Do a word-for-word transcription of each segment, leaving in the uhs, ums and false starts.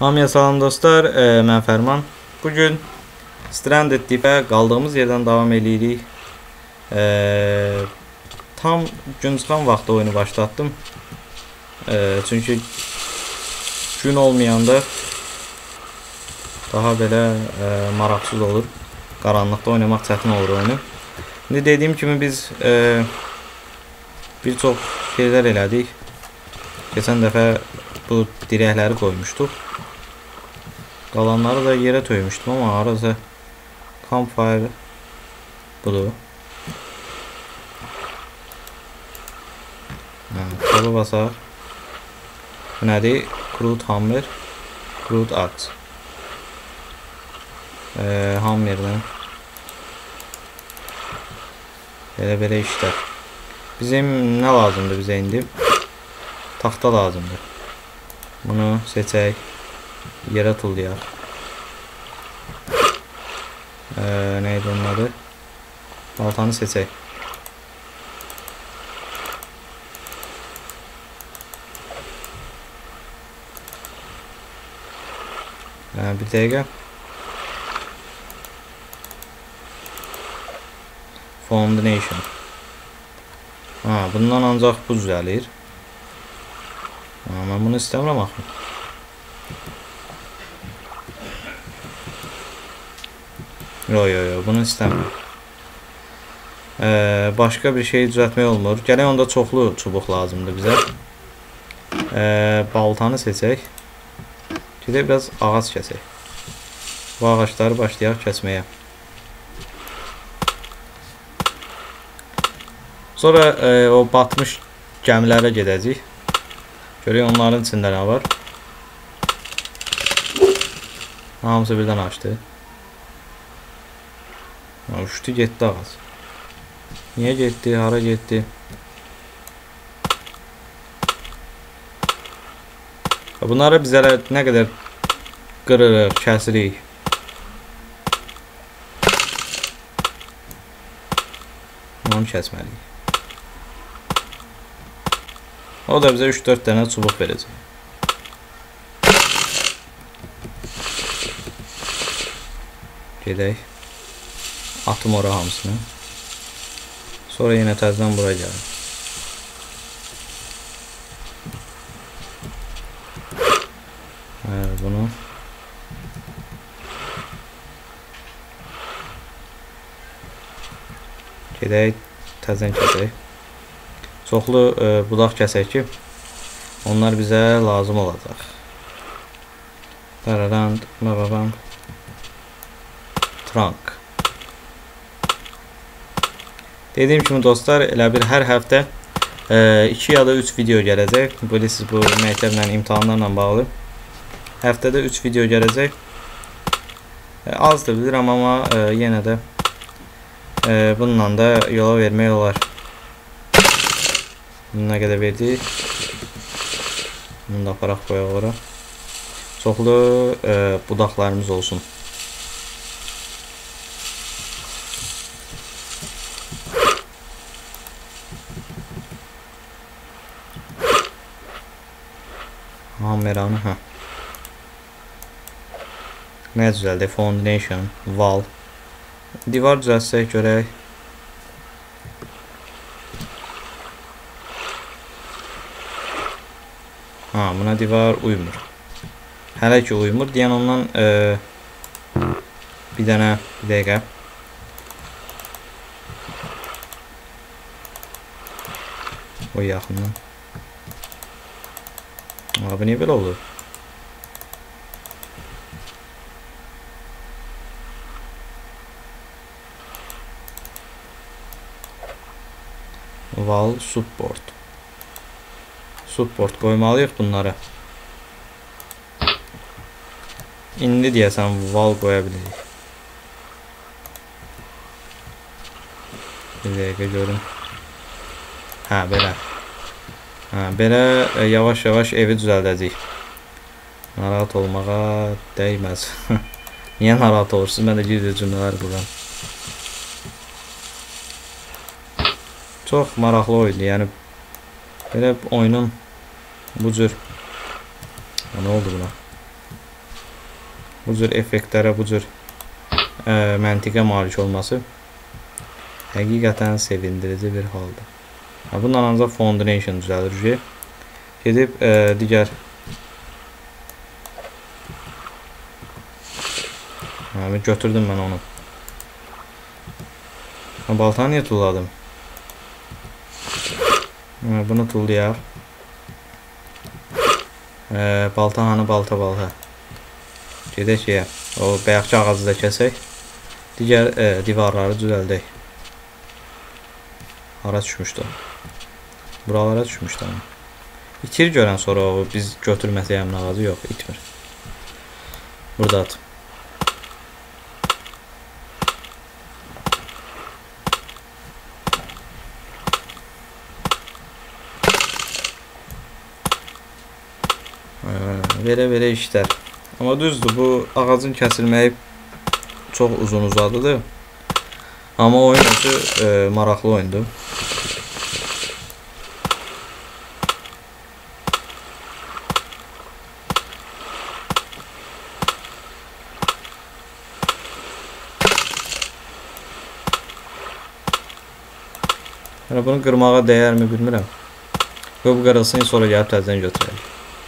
Hamıya salam dostlar, e, mən Fərman. Bugün Stranded Deep'ə qaldığımız yerdən davam edirik. E, tam gün çıxan vaxtda oyunu başlatdım. E, çünki gün olmayanda daha belə e, maraqsız olur. Qaranlıqda oynamaq çətin olur oyunu. İndi dediyim kimi biz e, bir çox şeylər elədik. Keçən dəfə bu dirəkləri qoymuşduq. Qalanları da yerə töymüşdüm, amma arası campfire budur. Tabi basaq. Bu nədir? Crude hammer, crude axe. Ee, hammerdən belə-belə işlər. Bizim nə lazımdır bizə indi? Taxta lazımdır. Bunu seçək. Yerə tullayaq. Ee, neydi onun adı? Baltanı seçək. Ee, bir dəqiqə. Foundation. Ha, bundan ancaq bu düzəlir. Ha, mən bunu istəmirəm axı. Yo yo yo, bunu istəmirəm. Ee, başqa bir şey düzəltmək olmur. Gələk onda çoxlu çubuq lazımdır bizə. Ee, baltanı seçək. Gedək biraz ağac kəsək. Bu ağaçları başlayaq kəsməyə. Sonra e, o batmış gəmilərə gedəcəyik. Görək onların içində nə var. Hamısı birdən açdı. Uçtu getdi ağac. Niyə getdi? Hara getdi? Bunları bizə nə qədər qırırıq, kəsirik. Onu kəsməliyik. O da bizə üç dörd dənə çubuq verəcək. Gedək. Atım ora hamısını. Sonra yenə təzədən bura gəlir. Evet, bunu gedək təzədən kəsək. Çoxlu e, budaq kəsək ki, onlar bizə lazım olacaq. Dararan, dararan. Trunk. Dediyim kimi dostlar, elə bir hər həftə iki ya da üç video gələcək. Bilirsiniz, bu məktəblə, imtahanlarla bağlı. Həftədə üç video gələcək. Azdır bilirəm, amma e, yenə də e, bununla da yola vermək olar. Bunu nə qədər verdik? Bunu da aparaq qoyaq ora. Çoxlu e, budaqlarımız olsun. Hammeranı, hə. Nə düzəldi? Foundation, wall. Divar düzəltsək görək. Ha, buna divar uymur. Hələ ki uymur. Deyən ondan e, bir dənə, bir dəqiqə. O yaxından. Abi niye böyle olur? Wall support. Support koymalıyıq bunları. İndi deyəsən wall qoya bilirik. Bir dəqiqə görün. Hə, belə. Hə, belə yavaş-yavaş evi düzəldəcəyik. Narahat olmağa dəyməz. Niyə narahat olursunuz? Mən də gizli cümlələr quram. Çox maraqlı oyundur. Yəni belə oyunun bu cür. Nə oldu buna? bu cür effektlərə, bu cür ə, məntiqə malik olması həqiqətən sevindirici bir haldır. Bundan ancaq foundation düzəlir ki, gedib ə, digər hə, götürdüm mən onu. Baltanı niyə tulladım? Hə, bunu tullayaq. Ə, balta hanı balta balta. Gedək ki, o bayaqçı ağacı da kəsək. Digər ə, divarları düzəldək. Hara düşmüşdü? Buralara düşmüşdü. İtir görən sonra o biz götürməsək həmin ağacı yox, itmir. Burada at. Verə-verə işlər. Amma düzdür, bu ağacın kəsilməyi çox uzun uzadıdır. Amma oyun özü e, maraqlı oyundur. Yəni bunu qırmağa dəyərmi bilmirəm. Bu qırılsın, sonra gəlib təzədən götürək.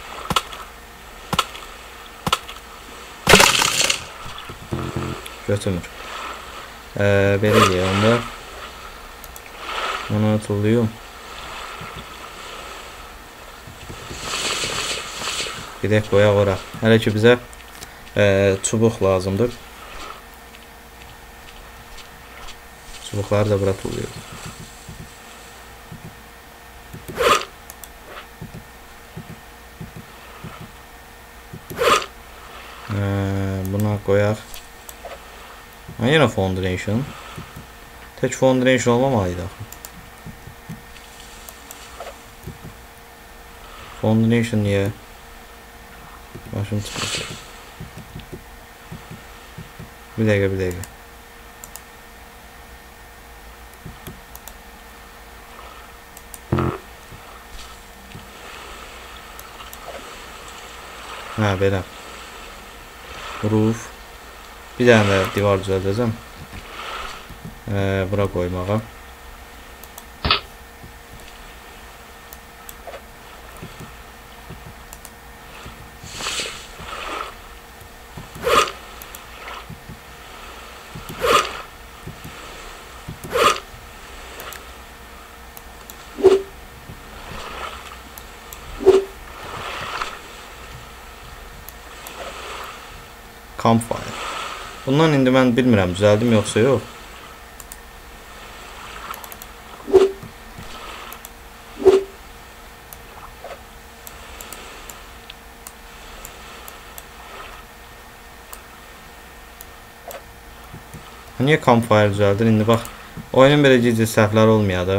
Götürmür. Ee, belə deyək onda. Onu tullayım. Gedək qoyaq ora. Hələ ki bizə e, çubuq lazımdır. Çubuqları da bura tullayırıq. Ee, buna qoyaq. Ha, yine foundation. Tek foundation olmamalıydı. Foundation niye? Başım çıkıyor. Bir dakika bir dakika. Ha belə. Roof. Bir tane de divar düzəldəcəm. Ee, bura qoymağa. Campfire. Bundan indi mən bilmirəm, düzəldim yoxsa yox. Niyə campfire düzəldir? İndi bax, oyunun belə ciddi səhvləri olmayadı.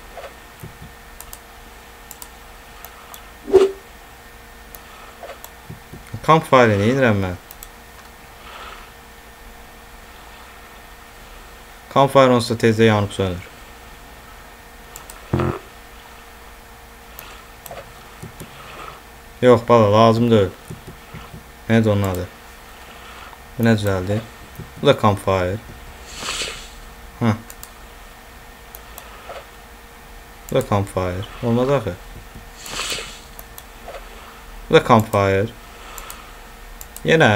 Campfire nə edirəm mən? Campfire olsa tezdə yanıb sönür. Yox bala, lazım deyil. Nədir onun adı? Bu nə düzəldi? Bu da campfire. Hə. Bu da campfire. Olmaz axı. Bu da campfire. Yenə.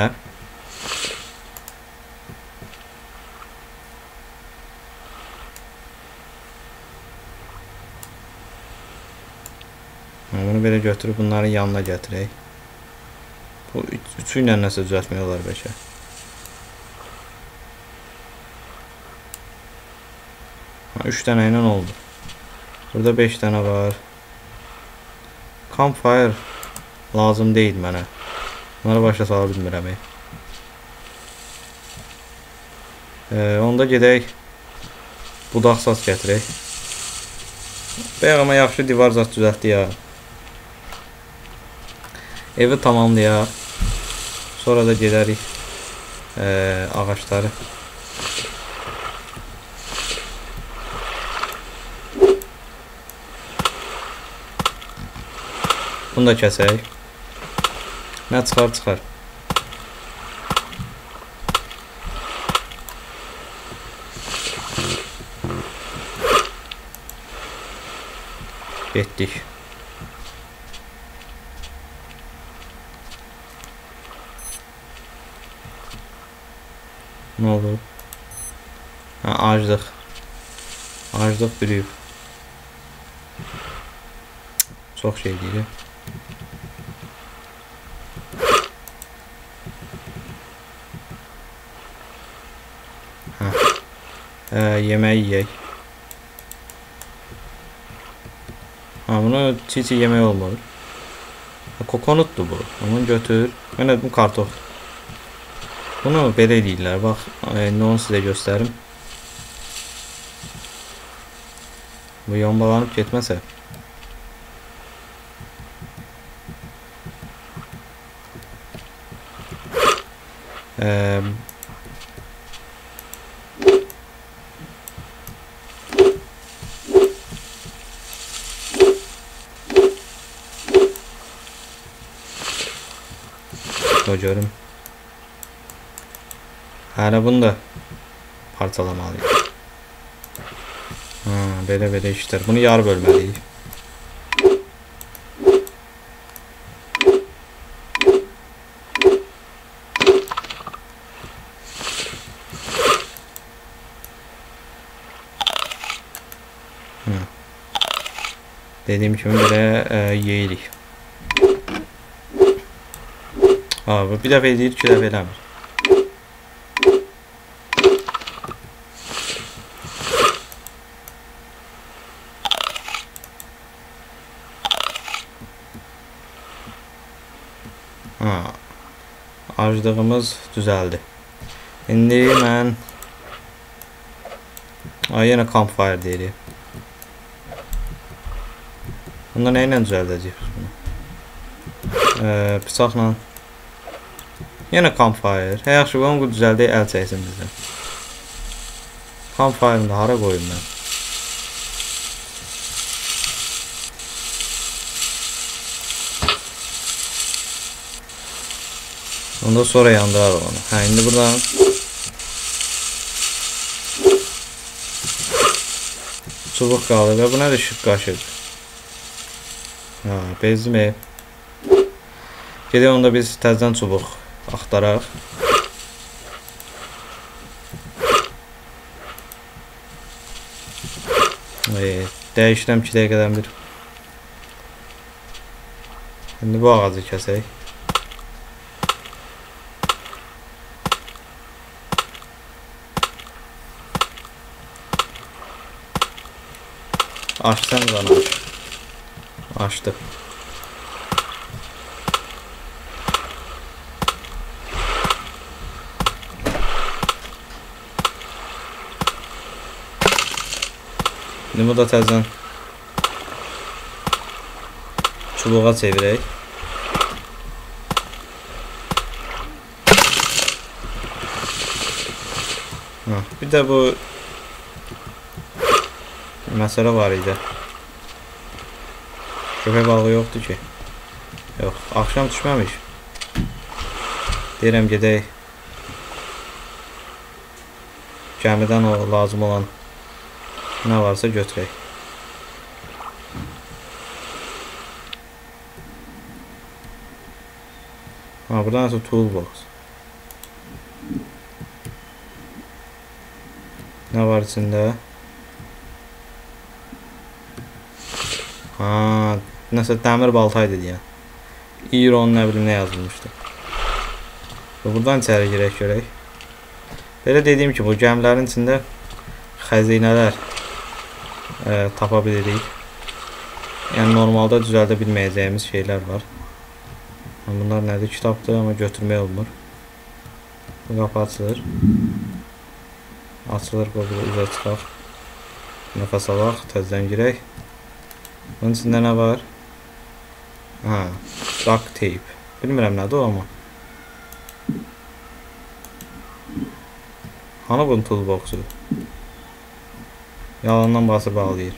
Bunu belə götürüb bunların yanına gətirək. Bu üçü ilə nəsə düzəltmək olar bəlkə. üç dənə ilə oldu. Burada beş dənə var. Campfire lazım deyil mənə. Bunları başa sala bilmirəm. Ee, onda gedək budaq saz gətirək. Bayaq amma yaxşı divar zat düzəltdi ya. Evi tamamlayaq. Sonra da gedərik e, ağaçları. Bunu da kəsək. Nə çıxar çıxar. Getdik. Ne oldu? Ha, aclıq. Aclıq bürüyüb. Çox şey deyir. Ha. Ee, yemeği yiyək. Ha, bunu çiğ-çiğ yemək olmalı. Kokonutdur bu. Onu götür. Mən bu kartof. Bunu belə eləyirlər. Bax, indi onu sizə göstərim. Bu yombalanıb getməsə. Eee görüm. Hələ bunu da parçalamalıyıq. Ha, belə belə işlər. Bunu yarı bölməliyik. Ha. Dediyim kimi belə e, yeyirik. Abi bir dəfə edir, iki dəfə eləmir. Ha. Aclığımız düzəldi. İndi mən Ay, yenə campfire deyirik. Bunda nə ilə düzəldəcəyik biz bunu? Ee, bıçaqla. Yenə campfire. Hə, yaxşı, bunu düzəldək, əl çəksin bizdən. Campfire'ını da hara qoyum mən? Ondan sonra yandırar onu. Hə, indi buradan çubuq qalır və buna da işıq qaşır. Ha, bezmi. Gedək onda biz təzədən çubuq axtaraq. Evet, dəyişirəm iki dəqiqədən bir. İndi bu ağacı kəsək. Açsan bana aç. Açtı. Şimdi bu da təzədən çubuğa çevirək. Ha, bir də bu məsələ var idi. Köpək balığı yoxdur ki. Yox, axşam düşməmiş. Deyirəm gedək. Gəmidən o lazım olan nə varsa götürək. Ha, burada nəsə toolbox. Nə var içində? Ha, nəsə dəmir baltaydı deyən. İron nə bilim nə yazılmışdı. Buradan içəri girək görək. Belə dediyim ki, bu gəmilərin içində xəzinələr e, tapa bilirik. Yəni normalda düzəldə bilməyəcəyimiz şeylər var. Bunlar nədir? Kitabdır, amma götürmək olmur. Bu qapı açılır. Açılır, qoyulur, üzə çıxaq. Nəfəs alaq, təzədən girək. Bunun içində nə var? Ha, duct tape. Bilmirəm nədir o amma. Hani bunun toolbox'u? Yalandan basıb bağlayır.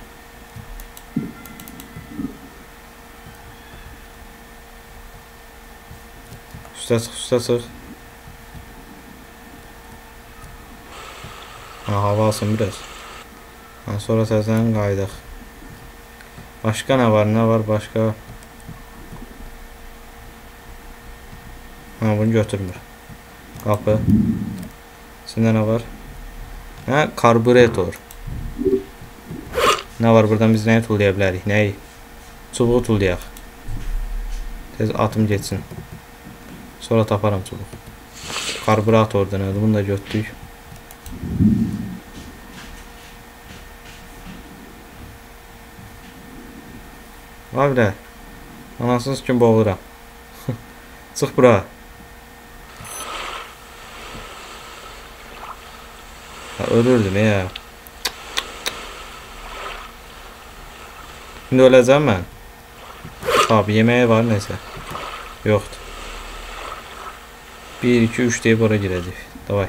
Üstə çıx, üstə çıx. Ha, hava alsın biraz. Ha, sonra təzədən qaydaq. Başka ne var? Ne var başka? Ha, bunu götürmür. Kapı. Şimdi ne var? Ha, karbürator. Ne var buradan biz neyi tullayabilirik? Neyi? Çubuğu tullayaq. Tez atım geçsin. Sonra taparam çubuq. Karbüratordan öyle. Bunu da götürdük. Abi anasınız kim boğuluram. Çıx bura. Ha, ölürdüm ya. Şimdi öleceğim ben. Abi yemeği var neyse. Yoktu. bir iki üç diye bura girəcək. Davay.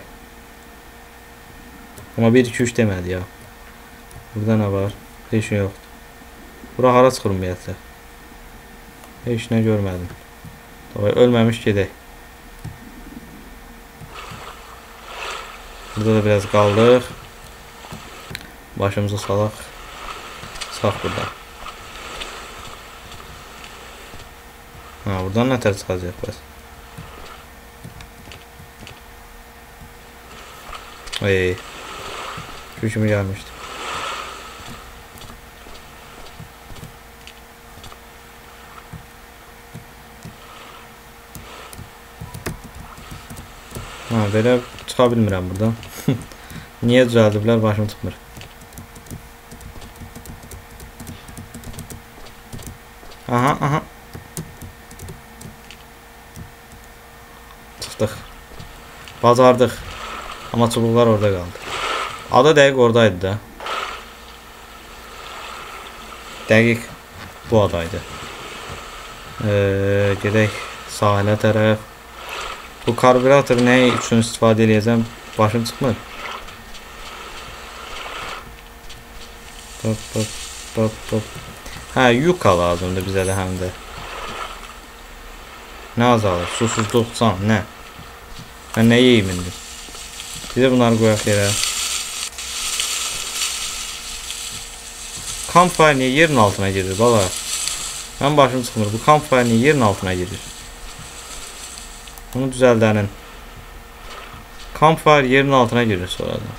Ama bir iki üç demədi ya. Burada ne var? Heç şey yoktu. Bura hara çıxır ümumiyyətlə? Heç nə görmədim. Davay ölməmiş gedək. Burada da biraz qaldıq. Başımızı salaq. Sağ burada. Ha, buradan ne tər çıxacaq bəs? Ey. Şu kimi gelmişti. Ha, belə çıxa bilmirəm buradan. Niyə düzəldiblər, başım çıxmır. Aha, aha. Çıxdıq. Bacardıq. Ama çubuqlar orada qaldı. Ada dəqiq oradaydı da. Dəqiq bu adaydı. Ee, gedək sahilə tərəf. Bu karbürator nə üçün istifadə edəcəm? Başım çıxmır. Pop pop pop pop. Hə, yuka lazımdır bizə də həm də. Nə azalır? Susuzluq, can, nə? Mən nə yeyim indi? Bir de bunları koyak yere. Campfire niye yerin altına girir bala? Ben başım çıkmır. Bu campfire niye yerin altına girir? Bunu düzəldenin. Campfire yerin altına girir sonra da.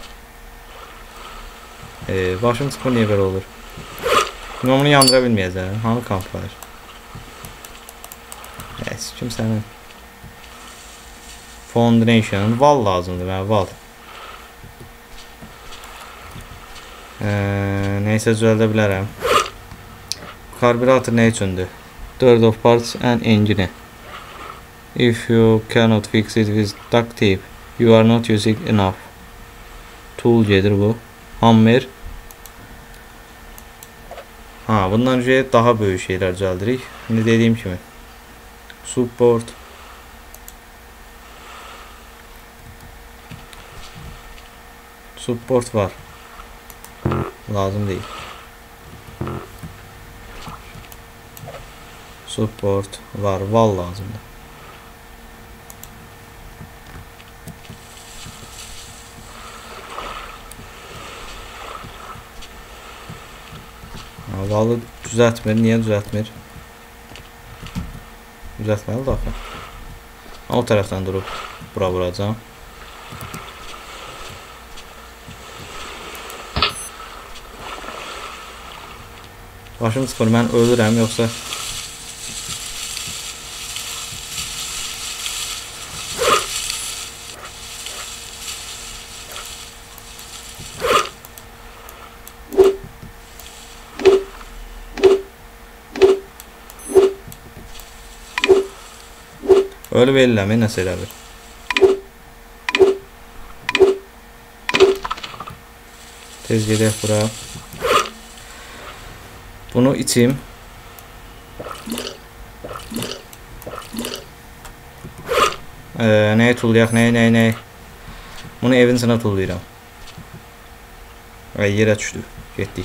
Ee, başım çıkmır niye böyle olur? Bunu onu yandıra bilməyəcəm. Hanı campfire? Yes, kimsenin. Foundation. Val lazımdır mənə val. Ee, neyse düzəldə bilərəm. Karbürator nə üçündür? Third of parts and engine. If you cannot fix it with duct tape, you are not using enough. Tool gedir bu. Hammer. Ha, bundan önce daha böyük şeyler düzəldirik. Şimdi dediğim kimi. Support. Support var. Lazım değil. Support var. Val lazımdı. Valı düzeltmir. Niye düzeltmir? Düzeltmeli de axı. O taraftan durup bura vuracağım. Başım sıfır, mən ölürəm yoxsa ölüb elləmi nəsə elə bir. Tez gedək bura. Bunu içeyim. Ee, neye tullayaq? Neye neye neye? Bunu evin içine tullayıram. Ay, yerə düşdü. Getdik.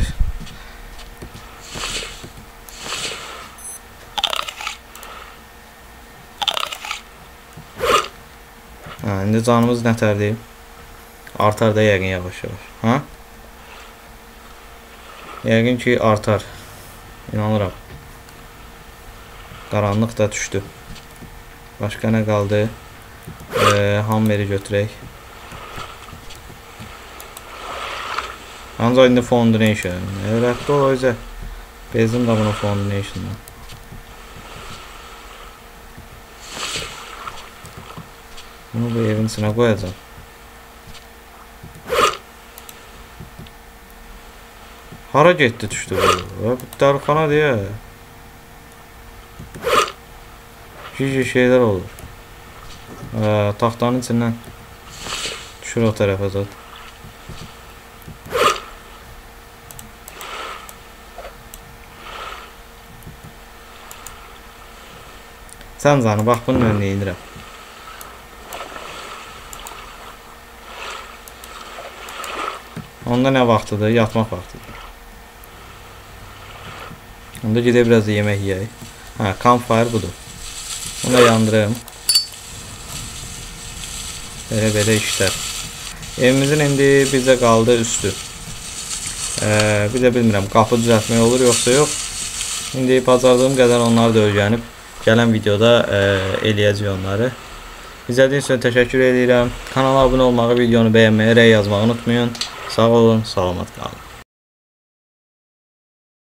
Ha, indi canımız nətərdir? Artar da yəqin yavaş yavaş. Ha? Yəqin ki artar. İnanıram. Qaranlıq da düşdü. Başqa nə qaldı? Ee, Hammeri götürək. Ancaq indi foundation. Rədd ol özə. Bezdim də bunu foundation'dan. Bunu bu evin içine koyacağım. Hara getdi düşdü bu? Darxana diye. Cici şeyler olur. Ee, taxtanın içindən düşür o tərəfə zat. Sən canı bax bunun önünə indirəm. Onda nə vaxtıdır? Yatmaq vaxtıdır. Onda gedək biraz da yemək yeyək. Hə, campfire budur. Bunu da yandırım. Belə-belə işlər. Evimizin indi bizə qaldı üstü. Ee, bir də bilmirəm, qapı düzəltmək olur yoxsa yox. İndi bacardığım qədər onları da öyrənib gələn videoda e, eləyəcək onları. İzlədiyiniz üçün təşəkkür edirəm. Kanala abunə olmağı, videonu bəyənməyi, rəy yazmağı unutmayın. Sağ olun, salamat qalın.